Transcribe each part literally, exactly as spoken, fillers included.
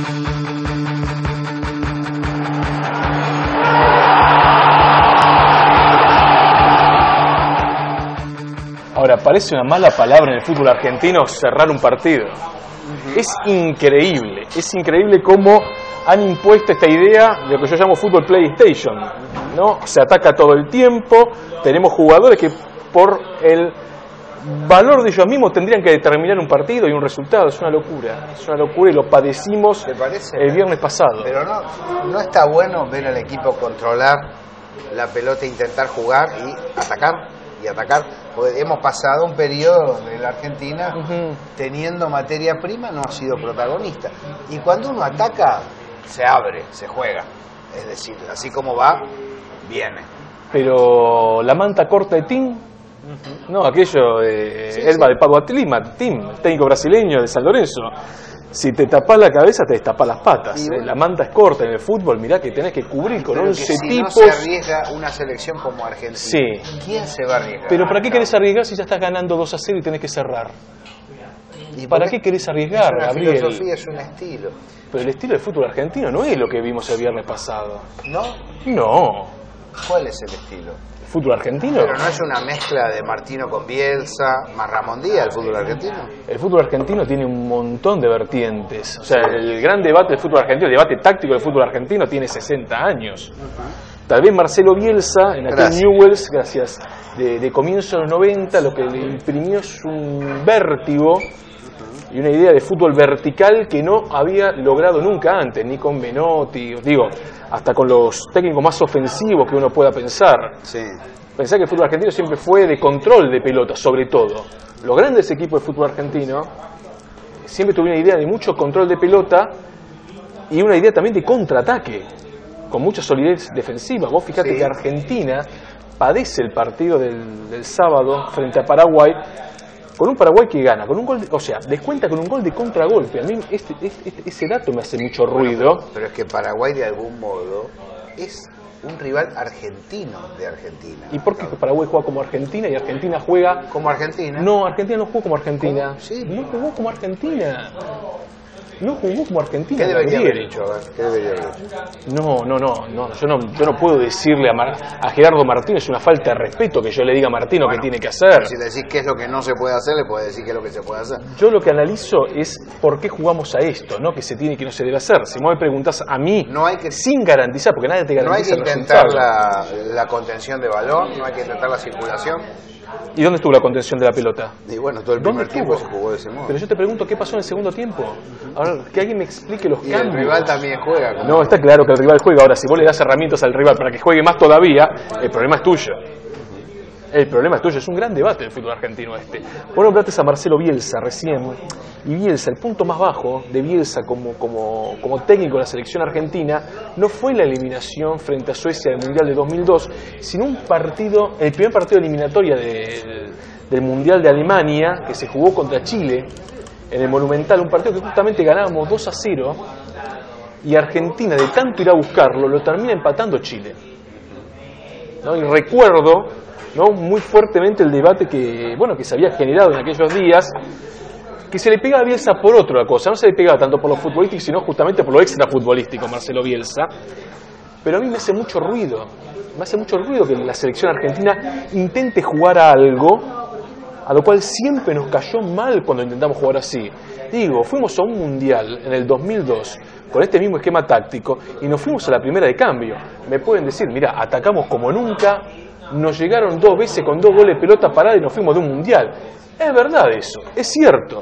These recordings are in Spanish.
Ahora, parece una mala palabra en el fútbol argentino cerrar un partido. Uh-huh. Es increíble, es increíble cómo han impuesto esta idea de lo que yo llamo fútbol PlayStation, ¿no? Se ataca todo el tiempo, tenemos jugadores que por el valor de ellos mismos tendrían que determinar un partido y un resultado. Es una locura, es una locura y lo padecimos el viernes pasado. Pero no, no está bueno ver al equipo controlar la pelota e intentar jugar y atacar y atacar, porque hemos pasado un periodo donde la Argentina, uh-huh, teniendo materia prima, no ha sido protagonista. Y cuando uno ataca, se abre, se juega. Es decir, así como va, viene. Pero la manta corta de Tim, uh-huh, no, aquello de sí, Elba, sí, de Padua Lima, Tim, el técnico brasileño de San Lorenzo. Si te tapás la cabeza, te destapás las patas. Bueno, la manta es corta en el fútbol, mirá que tenés que cubrir con once si tipos. No se arriesga una selección como Argentina. Sí. ¿Quién se va a arriesgar? Pero ¿para qué querés arriesgar si ya estás ganando dos a cero y tenés que cerrar? ¿Y ¿Para qué querés arriesgar, es una Gabriel? filosofía, es un estilo. Pero el estilo del fútbol argentino no es lo que vimos el viernes pasado. ¿No? No. ¿Cuál es el estilo? ¿El fútbol argentino? Pero no es una mezcla de Martino con Bielsa, más Ramón Díaz, el fútbol argentino. El fútbol argentino tiene un montón de vertientes. O sea, el gran debate del fútbol argentino, el debate táctico del fútbol argentino tiene sesenta años. Uh-huh. Tal vez Marcelo Bielsa, en aquel Newell's, gracias, de, de comienzo de los noventa, lo que le imprimió es un vértigo y una idea de fútbol vertical que no había logrado nunca antes, ni con Menotti, digo, hasta con los técnicos más ofensivos que uno pueda pensar. Sí. Pensar que el fútbol argentino siempre fue de control de pelota, sobre todo. Los grandes equipos de fútbol argentino siempre tuvieron una idea de mucho control de pelota y una idea también de contraataque, con mucha solidez defensiva. Vos fijate sí. que Argentina padece el partido del, del sábado frente a Paraguay, con un Paraguay que gana, con un gol, de, o sea, descuenta con un gol de contragolpe. A mí este, este, este, ese dato me hace mucho ruido. Bueno, pero es que Paraguay de algún modo es un rival argentino de Argentina. ¿Y por qué Paraguay juega como Argentina y Argentina juega como Argentina? No, Argentina no jugó como Argentina. ¿Cómo? Sí. No jugó como Argentina. No jugó como Argentina. ¿Qué debería haber dicho? A ver, ¿qué debería haber dicho? No, no, no, no, yo no, yo no puedo decirle a, Mar, a Gerardo Martino, es una falta de respeto que yo le diga a Martino bueno, qué tiene que hacer. Si le decís qué es lo que no se puede hacer, le puedes decir qué es lo que se puede hacer. Yo lo que analizo es por qué jugamos a esto, no que se tiene y que no se debe hacer. Si vos me preguntás a mí, no hay que, sin garantizar, porque nadie te garantiza. No hay que intentar la, la contención de balón, no hay que intentar la circulación. ¿Y dónde estuvo la contención de la pelota? Y bueno, todo el primer tiempo se jugó de ese modo. Pero yo te pregunto, ¿qué pasó en el segundo tiempo? Ahora, que alguien me explique los y cambios. El rival también juega. No, está claro que el rival juega. Ahora, si vos le das herramientas al rival para que juegue más todavía, el problema es tuyo. El problema es tuyo. Es un gran debate del fútbol argentino este. Vos nombraste a Marcelo Bielsa recién. Y Bielsa, el punto más bajo de Bielsa como, como, como técnico de la selección argentina, no fue la eliminación frente a Suecia del Mundial de dos mil dos, sino un partido, el primer partido de eliminatoria de, del Mundial de Alemania, que se jugó contra Chile, en el Monumental, un partido que justamente ganábamos dos a cero, y Argentina, de tanto ir a buscarlo, lo termina empatando Chile. ¿No? Y recuerdo, ¿no?, muy fuertemente el debate que, bueno, que se había generado en aquellos días, que se le pegaba a Bielsa por otra cosa, no se le pegaba tanto por lo futbolístico, sino justamente por lo extrafutbolístico, Marcelo Bielsa. Pero a mí me hace mucho ruido, me hace mucho ruido que la selección argentina intente jugar a algo a lo cual siempre nos cayó mal cuando intentamos jugar así. Digo, fuimos a un mundial en el dos mil dos con este mismo esquema táctico y nos fuimos a la primera de cambio. Me pueden decir, mira, atacamos como nunca, nos llegaron dos veces con dos goles de pelota parada y nos fuimos de un mundial. Es verdad eso, es cierto.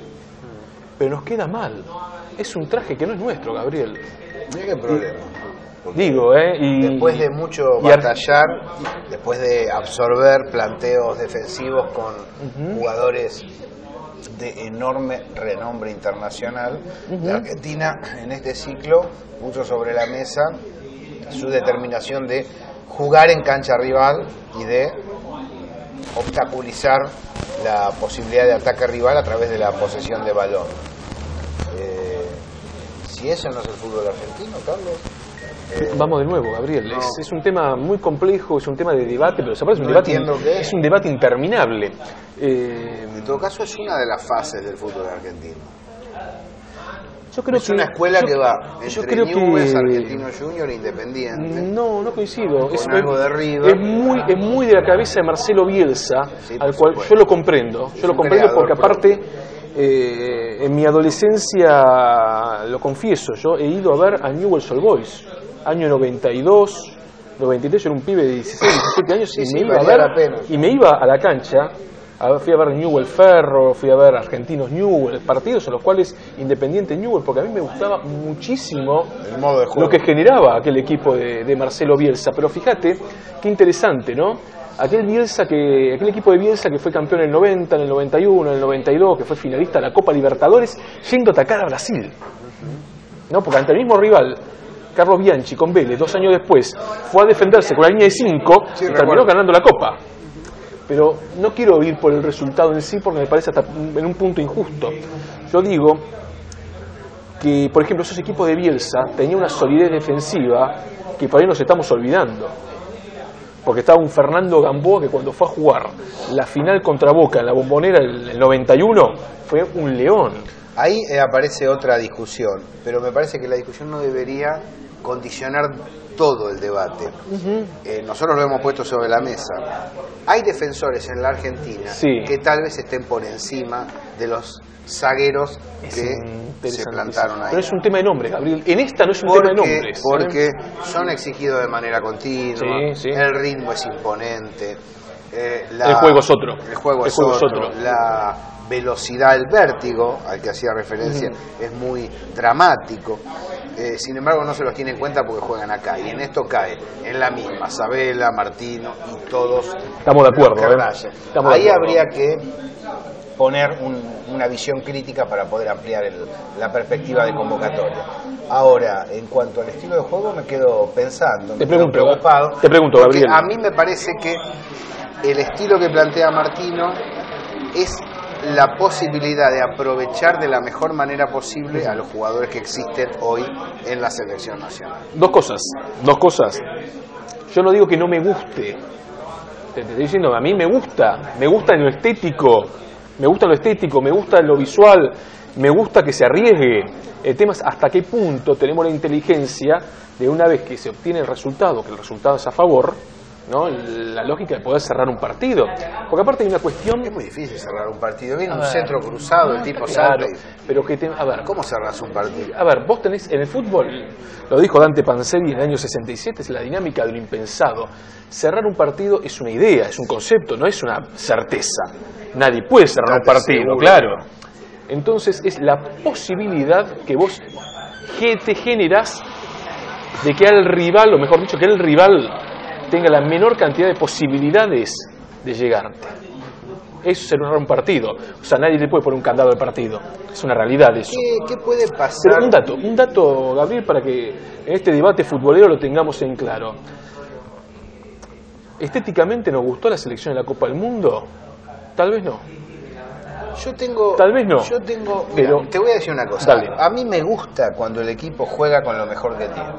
Pero nos queda mal. Es un traje que no es nuestro, Gabriel. Mira qué problema. Digo, ¿eh? Y, después de mucho batallar, después de absorber planteos defensivos con uh-huh. jugadores de enorme renombre internacional, uh-huh. la Argentina en este ciclo puso sobre la mesa su determinación de jugar en cancha rival y de obstaculizar la posibilidad de ataque rival a través de la posesión de balón. Eh, si eso no es el fútbol argentino, Carlos. Eh, Vamos de nuevo, Gabriel. No. Es, es un tema muy complejo, es un tema de debate, pero se parece no un debate, in, es un debate interminable. Eh, en todo caso, es una de las fases del fútbol argentino. Yo creo es que, una escuela yo, que va yo entre creo Newell's, que... Argentino Junior e Independiente. No, no coincido. Con Es, algo de River. es, muy, es muy de la cabeza de Marcelo Bielsa, Sí, al cual supuesto. yo lo comprendo. Es Yo lo un comprendo creador porque aparte, propio. eh, en mi adolescencia, lo confieso, yo he ido a ver a Newell's Old Boys, año noventa y dos, noventa y tres, yo era un pibe de dieciséis, diecisiete años Sí, y, sí, me iba a valía ver, la pena. y me iba a la cancha. A- Fui a ver Newell Ferro, fui a ver Argentinos Newell, partidos en los cuales Independiente Newell, porque a mí me gustaba muchísimo El modo de juego. lo que generaba aquel equipo de, de Marcelo Bielsa. Pero fíjate, qué interesante, ¿no? Aquel Bielsa que, aquel equipo de Bielsa que fue campeón en el noventa, en el noventa y uno, en el noventa y dos, que fue finalista de la Copa Libertadores, yendo a atacar a Brasil. ¿No? Porque ante el mismo rival, Carlos Bianchi con Vélez, dos años después, fue a defenderse con la línea de cinco Sí, y recuerdo. terminó ganando la Copa. Pero no quiero ir por el resultado en sí porque me parece hasta en un punto injusto. Yo digo que, por ejemplo, esos equipos de Bielsa tenían una solidez defensiva que por ahí nos estamos olvidando. Porque estaba un Fernando Gamboa que cuando fue a jugar la final contra Boca en la Bombonera en el noventa y uno fue un león. Ahí eh, aparece otra discusión, pero me parece que la discusión no debería condicionar todo el debate. Uh-huh. Eh, nosotros lo hemos puesto sobre la mesa. Hay defensores en la Argentina Sí. que tal vez estén por encima de los zagueros Es que se interesante. plantaron ahí. Pero es un tema de nombres, Gabriel. En esta no es un Porque, tema de nombres. porque son exigidos de manera continua, Sí, sí. el ritmo es imponente, eh, la- El juego es otro. el juego, El es, juego es otro, otro. la velocidad, el vértigo al que hacía referencia Ujú. es muy dramático. Eh, sin embargo no se los tiene en cuenta porque juegan acá y en esto cae en la misma Sabela, Martino y todos Estamos de acuerdo, los que ¿eh? rayan. Estamos de Ahí acuerdo. habría que poner un- una visión crítica para poder ampliar el- la perspectiva de convocatoria. Ahora, en cuanto al estilo de juego, me quedo pensando, me Te quedo pregunto, preocupado. te pregunto, porque Gabriel. a mí me parece que el estilo que plantea Martino es la posibilidad de aprovechar de la mejor manera posible a los jugadores que existen hoy en la selección nacional. Dos cosas, dos cosas. Yo no digo que no me guste. Te, te estoy diciendo, a mí me gusta, me gusta en lo estético, me gusta en lo estético, me gusta en lo visual, me gusta que se arriesgue. El tema es hasta qué punto tenemos la inteligencia de una vez que se obtiene el resultado, que el resultado es a favor, ¿no? La lógica de poder cerrar un partido. Porque aparte hay una cuestión... Es muy difícil cerrar un partido. Viene A un ver, centro cruzado, el tipo claro, salta y... pero que te, a ver, ¿Cómo cerras un partido? A ver, vos tenés en el fútbol, lo dijo Dante Panzeri en el año sesenta y siete, es la dinámica de lo impensado. Cerrar un partido es una idea, es un concepto, no es una certeza. Nadie puede cerrar un Date partido, seguro. claro. Entonces es la posibilidad que vos ge- te generás de que al rival, o mejor dicho, que el rival tenga la menor cantidad de posibilidades de llegarte. Eso es cerrar un partido. O sea, nadie le puede poner un candado al partido. Es una realidad eso. ¿Qué, qué puede pasar? Pero un dato, un dato, Gabriel, para que en este debate futbolero lo tengamos en claro. ¿Estéticamente nos gustó la selección de la Copa del Mundo? Tal vez no. Yo tengo... Tal vez no. Yo tengo... mira, Pero- te voy a decir una cosa. Dale. A mí me gusta cuando el equipo juega con lo mejor que tiene.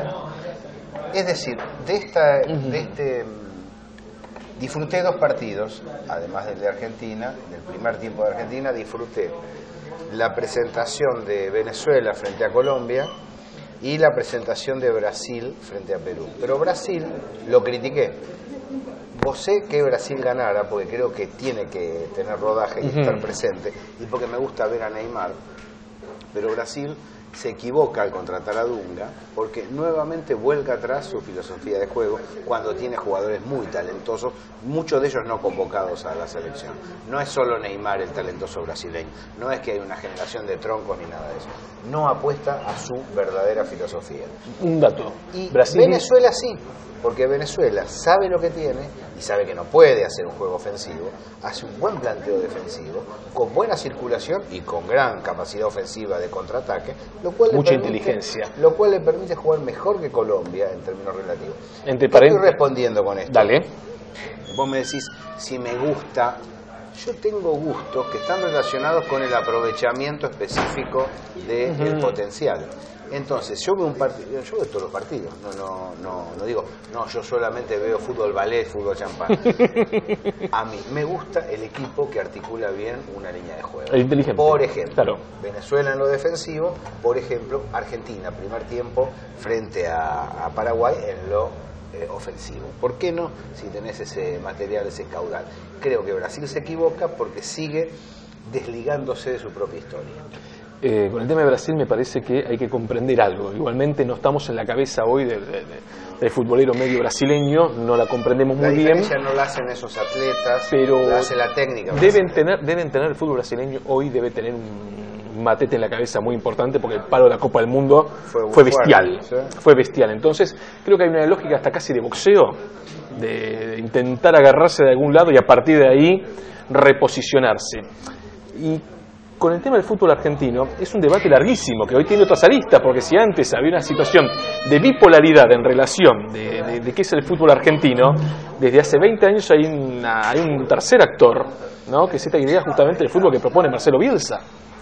Es decir, de esta... Ujú. de este disfruté dos partidos, además del de Argentina, del primer tiempo de Argentina, disfruté la presentación de Venezuela frente a Colombia y la presentación de Brasil frente a Perú. Pero Brasil lo critiqué. Vosé que Brasil ganara, porque creo que tiene que tener rodaje y Ujú. estar presente, y porque me gusta ver a Neymar, pero Brasil se equivoca al contratar a Dunga, porque nuevamente vuelca atrás su filosofía de juego cuando tiene jugadores muy talentosos, muchos de ellos no convocados a la selección. No es solo Neymar el talentoso brasileño, no es que hay una generación de troncos ni nada de eso. No apuesta a su verdadera filosofía. Un dato. Y Brasil, Venezuela sí, porque Venezuela sabe lo que tiene y sabe que no puede hacer un juego ofensivo, hace un buen planteo defensivo, con buena circulación y con gran capacidad ofensiva de contraataque, lo cual le Mucha permite- inteligencia. lo cual le permite jugar mejor que Colombia en términos relativos. Entre ¿Qué estoy parén- respondiendo con esto? Dale. Vos me decís si me gusta Yo tengo gustos que están relacionados con el aprovechamiento específico del Uh-huh. potencial. Entonces, yo veo un partido, yo veo todos los partidos, no, no, no, no digo, no, yo solamente veo fútbol ballet, fútbol champán. A mí me gusta el equipo que articula bien una línea de juego. El inteligente. Por ejemplo, claro. Venezuela en lo defensivo, por ejemplo, Argentina, primer tiempo, frente a, a Paraguay en lo eh, ofensivo. ¿Por qué no? Si tenés ese material, ese caudal. Creo que Brasil se equivoca porque sigue desligándose de su propia historia. Eh, con el tema de Brasil me parece que hay que comprender algo. Igualmente no estamos en la cabeza hoy de, de, de, del futbolero medio brasileño, no la comprendemos muy bien. La diferencia no la hacen esos atletas, pero la hace la técnica. Deben tener, deben tener el fútbol brasileño hoy debe tener un matete en la cabeza muy importante porque el palo de la Copa del Mundo fue, fue bestial, fuerte, ¿sí? fue bestial. Entonces creo que hay una lógica hasta casi de boxeo, de, de intentar agarrarse de algún lado y a partir de ahí reposicionarse. Y con el tema del fútbol argentino es un debate larguísimo que hoy tiene otras aristas, porque si antes había una situación de bipolaridad en relación de, de, de qué es el fútbol argentino, desde hace veinte años hay, una, hay un tercer actor, ¿no? Que es esta idea justamente del fútbol que propone Marcelo Bielsa.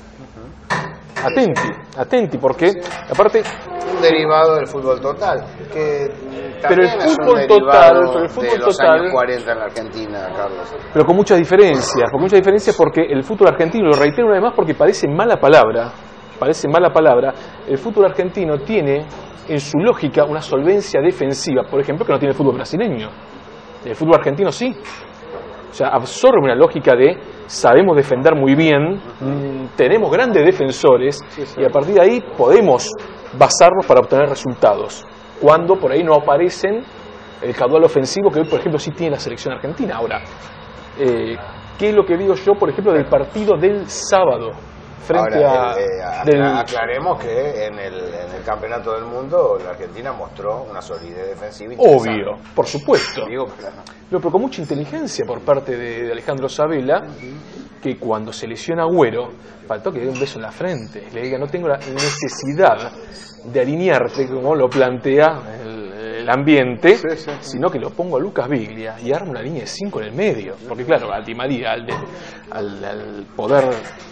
Atenti, atenti, porque aparte un derivado del fútbol total, que pero el fútbol es un total, pero el fútbol de los total, años cuarenta en la Argentina, Carlos. Pero con muchas diferencias, con muchas diferencias porque el fútbol argentino, lo reitero una vez más porque parece mala palabra, parece mala palabra, el fútbol argentino tiene en su lógica una solvencia defensiva, por ejemplo, que no tiene el fútbol brasileño. El fútbol argentino sí. O sea, absorbe una lógica de sabemos defender muy bien, mmm, tenemos grandes defensores sí, sí. y a partir de ahí podemos basarnos para obtener resultados. Cuando por ahí no aparecen el caudal ofensivo que hoy, por ejemplo, sí tiene la selección argentina. Ahora, eh, ¿qué es lo que digo yo, por ejemplo, del partido del sábado? Frente Ahora, a... Eh, eh, del... Aclaremos que en el, en el Campeonato del Mundo la Argentina mostró una solidez defensiva. Obvio, por supuesto. Digo, claro. No, pero con mucha inteligencia por parte de, de Alejandro Sabella, uh-huh. que cuando se lesiona Agüero, faltó que le dé un beso en la frente, le diga, no tengo la necesidad de alinearte como lo plantea el, el ambiente, sí, sí, sí. sino que lo pongo a Lucas Biglia y arma una línea de cinco en el medio. Porque claro, a Di María, al, de, al, al poder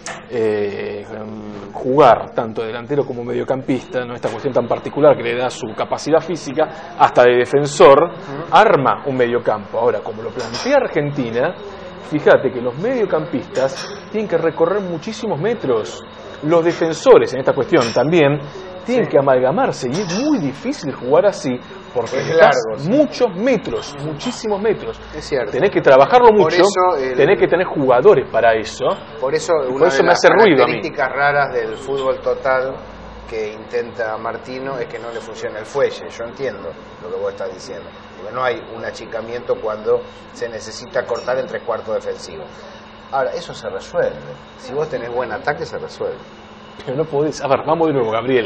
eh, jugar tanto delantero como mediocampista, ¿no? Esta cuestión tan particular que le da su capacidad física, hasta de defensor, uh-huh. arma un mediocampo. Ahora, como lo plantea Argentina, fíjate que los mediocampistas tienen que recorrer muchísimos metros. Los defensores, en esta cuestión también, tienen sí. que amalgamarse y es muy difícil jugar así porque es estás largo, sí. muchos metros, muchísimos metros. Es cierto. Tenés que trabajarlo por mucho, eso el... tenés que tener jugadores para eso. Por eso, una por eso de me las hace ruido a mí. características raras del fútbol total que intenta Martino es que no le funciona el fuelle. Yo entiendo lo que vos estás diciendo. Porque no hay un achicamiento cuando se necesita cortar en tres cuartos defensivos. Ahora, eso se resuelve. Si vos tenés buen ataque, se resuelve. Pero no podés... A ver, vamos de nuevo, Gabriel.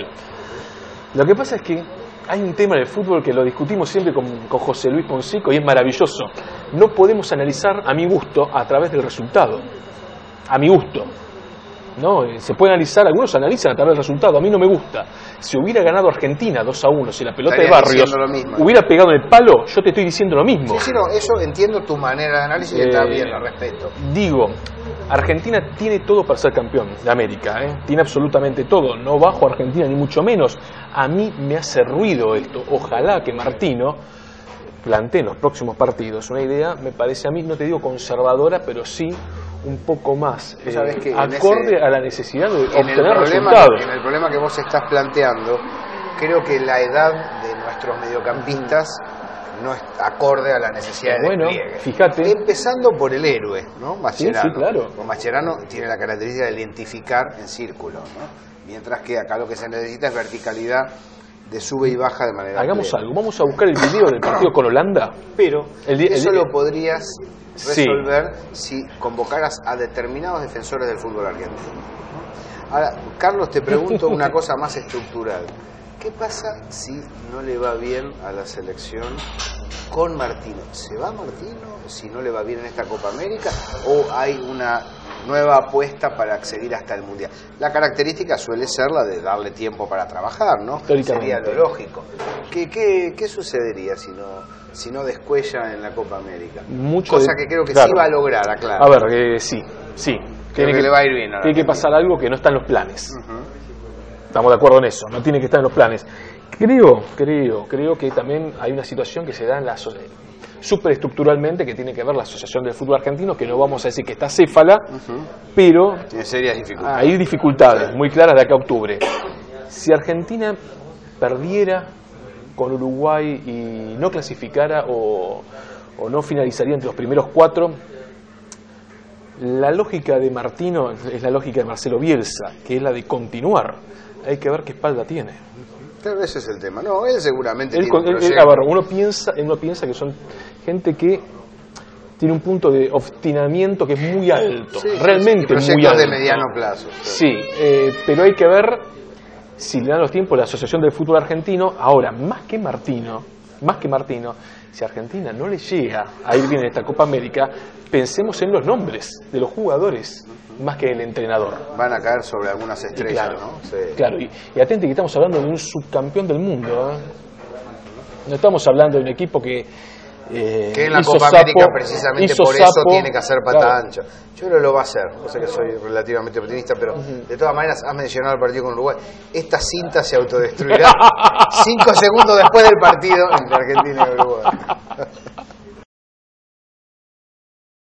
Lo que pasa es que hay un tema en el fútbol que lo discutimos siempre con, con José Luis Poncico y es maravilloso. No podemos analizar a mi gusto a través del resultado. A mi gusto. ¿No? Se puede analizar, algunos analizan a través del resultado, a mí no me gusta. Si hubiera ganado Argentina dos a uno, si la pelota Estaría de Barrios hubiera pegado en el palo, yo te estoy diciendo lo mismo. Sí, sí, no, eso entiendo tu manera de análisis y eh, está bien, la respeto. Digo, Argentina tiene todo para ser campeón de América, ¿eh? Tiene absolutamente todo, no bajo a Argentina ni mucho menos. A mí me hace ruido esto, ojalá que Martino plantee en los próximos partidos una idea, me parece a mí, no te digo conservadora, pero sí un poco más eh, que acorde ese, a la necesidad de obtener el problema, resultados. En el problema que vos estás planteando, creo que la edad de nuestros mediocampistas no es acorde a la necesidad de bueno, despliegue. Fíjate. Empezando por el héroe, ¿no? Mascherano. Sí, sí, claro. Pues Mascherano tiene la característica de identificar en círculo, ¿no? Mientras que acá lo que se necesita es verticalidad de sube y baja de manera Hagamos plena. algo, vamos a buscar el video del partido con Holanda, pero el, el, eso el, lo podrías resolver sí. si convocaras a determinados defensores del fútbol argentino. Ahora, Carlos, te pregunto una cosa más estructural. ¿Qué pasa si no le va bien a la selección con Martino? ¿Se va Martino si no le va bien en esta Copa América? ¿O hay una nueva apuesta para acceder hasta el Mundial. La característica suele ser la de darle tiempo para trabajar, ¿no? Sería lo lógico. ¿Qué, qué, qué sucedería si no, si no descuella en la Copa América? Mucho Cosa de, que creo que claro. sí va a lograr, aclaro. A ver, eh, sí, sí. Creo Tiene que, que le va a ir bien. Tiene que pasar algo que no está en los planes. Uh-huh. Estamos de acuerdo en eso, no tiene que estar en los planes. Creo, creo, creo que también hay una situación que se da en la superestructuralmente que tiene que ver la Asociación del Fútbol Argentino, que no vamos a decir que está céfala, uh-huh. pero tiene serias dificultades. Hay dificultades muy claras de acá a octubre. Si Argentina perdiera con Uruguay y no clasificara o, o no finalizaría entre los primeros cuatro, la lógica de Martino es la lógica de Marcelo Bielsa, que es la de continuar. Hay que ver qué espalda tiene. Claro, ese es el tema. No, él seguramente él, tiene un él, proyecto. A ver, uno piensa, uno piensa que son gente que tiene un punto de obstinamiento que es muy alto, sí, realmente sí, sí. muy alto. De mediano plazo. Sí, sí eh, pero hay que ver si le dan los tiempos la Asociación del Fútbol Argentino. Ahora, más que Martino, más que Martino, si a Argentina no le llega a ir bien en esta Copa América, pensemos en los nombres de los jugadores más que el entrenador. Van a caer sobre algunas estrellas, claro, ¿no? Sí. Claro, y, y atente que estamos hablando de un subcampeón del mundo, ¿eh? No estamos hablando de un equipo que eh, que en la hizo Copa sapo, América precisamente por sapo, eso tiene que hacer pata claro. ancha. Yo creo que lo va a hacer, no sé que soy relativamente optimista, pero uh-huh. de todas maneras has mencionado el partido con Uruguay. Esta cinta se autodestruirá cinco segundos después del partido entre Argentina y Uruguay.